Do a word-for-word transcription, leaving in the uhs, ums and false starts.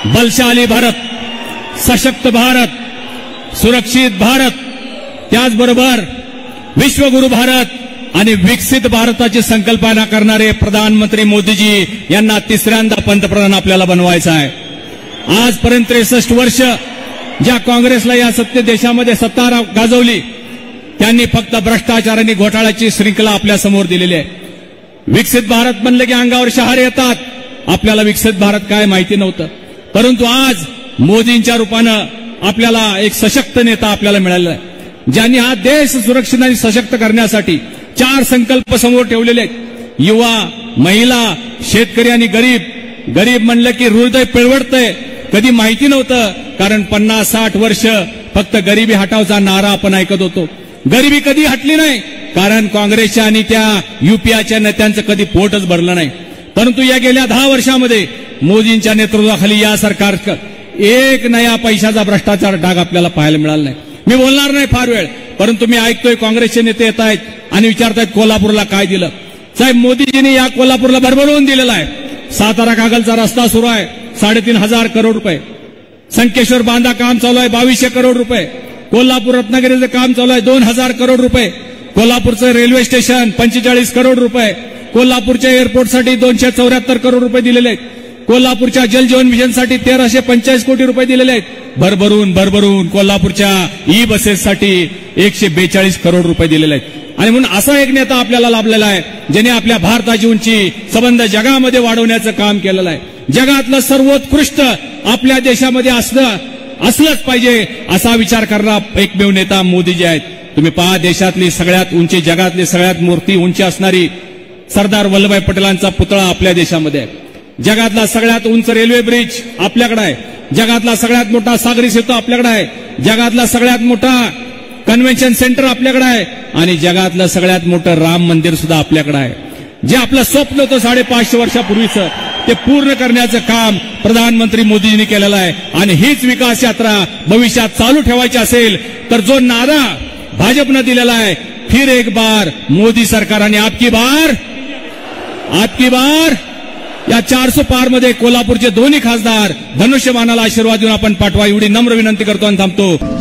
बलशाली भारत, सशक्त भारत, सुरक्षित भारत, त्याचबरोबर विश्वगुरु भारत आणि विकसित भारताची संकल्पना करणारे प्रधानमंत्री मोदीजी यांना तिसऱ्यांदा पंतप्रधान आपल्याला बनवायचं आहे. आजपर्यंत त्रेसष्ट वर्ष ज्या काँग्रेसला या सत्य देशामध्ये सत्ता गाजवली त्यांनी फक्त भ्रष्टाचार आणि घोटाळ्याची श्रृंखला आपल्या समोर दिलेली आहे. विकसित भारत म्हणलं की अंगावर शहारे येतात. आपल्याला विकसित भारत काय माहिती नव्हतं, परंतु आज मोदींच्या रूपानं आपल्याला एक सशक्त नेता आपल्याला मिळाला आहे, ज्यांनी हा देश सुरक्षित आणि सशक्त करण्यासाठी चार संकल्प समोर ठेवलेले आहेत. युवा, महिला, शेतकरी आणि गरीब. गरीब म्हणलं की हृदय पिळवटतंय. कधी माहिती नव्हतं, कारण पन्नास साठ वर्ष फक्त गरिबी हटावचा नारा आपण ऐकत होतो. गरिबी कधी हटली नाही, कारण काँग्रेसच्या आणि त्या युपीआच्या नेत्यांचं कधी पोटच भरलं नाही. परंतु या गेल्या दहा वर्षामध्ये मोदींच्या नेतृत्वाखाली या सरकार एक नया पैशाचा भ्रष्टाचार डाग आपल्याला पाहायला मिळाला नाही. मी बोलणार नाही फार वेळ, परंतु मी ऐकतोय काँग्रेसचे नेते येत आहेत आणि विचारतायत कोल्हापूरला काय दिलं. साहेब, मोदीजींनी या कोल्हापूरला भरभरून दिलेला आहे. सातारा कागलचा रस्ता सुरू आहे, साडेतीन हजार करोड रुपये. संकेश्वर बांधा काम चालू आहे, बावीसशे करोड रुपये. कोल्हापूर रत्नागिरीचं काम चालू आहे, दोन हजार करोड रुपये. कोल्हापूरचं रेल्वे स्टेशन पंचेचाळीस करोड रुपये. कोल्हापूरच्या एअरपोर्टसाठी दोनशे चौऱ्याहत्तर करोड रुपये दिलेले आहेत. कोल्हापूरच्या जलजीवन मिशनसाठी तेराशे पंचेचाळीस कोटी रुपये दिलेले आहेत. भरभरून भरभरून कोल्हापूरच्या ई बसेससाठी एकशे बेचाळीस करोड रुपये दिलेले आहेत. आणि म्हणून असा एक नेता आपल्याला लाभलेला आहे, ज्याने आपल्या भारताची उंची संबंध जगामध्ये वाढवण्याचं काम केलेलं आहे. जगातलं सर्वोत्कृष्ट आपल्या देशामध्ये असलं असलंच पाहिजे असा विचार करणारा एकमेव नेता मोदीजी आहेत. तुम्ही पहा, देशातली सगळ्यात उंची, जगातली सगळ्यात मूर्ती उंची असणारी सरदार वल्लभभाई पटेलांचा पुतळा आपल्या देशामध्ये आहे. जगातला सगळ्यात उंच रेल्वे ब्रिज आपल्याकडे आहे. जगातला सगळ्यात मोठा सागरी सेतू आपल्याकडे आहे. जगातला सगळ्यात मोठा कन्व्हेन्शन सेंटर आपल्याकडे आहे. आणि जगातलं सगळ्यात मोठं राम मंदिर सुद्धा आपल्याकडे आहे. जे आपलं स्वप्न होतं साडेपाचशे वर्षापूर्वीचं, ते पूर्ण करण्याचं काम प्रधानमंत्री मोदींनी केलेलं आहे. आणि हीच विकास यात्रा भविष्यात चालू ठेवायची असेल तर जो नारा भाजपनं दिलेला आहे, फिर एक बार मोदी सरकार आणि आपकी बार आपकी बार, या चारसो पार मध्ये कोल्हापूरचे दोन्ही खासदार धनुष्यबाणाला आशीर्वाद देऊन आपण पाठवा, एवढी नम्र विनंती करतो आणि थांबतो.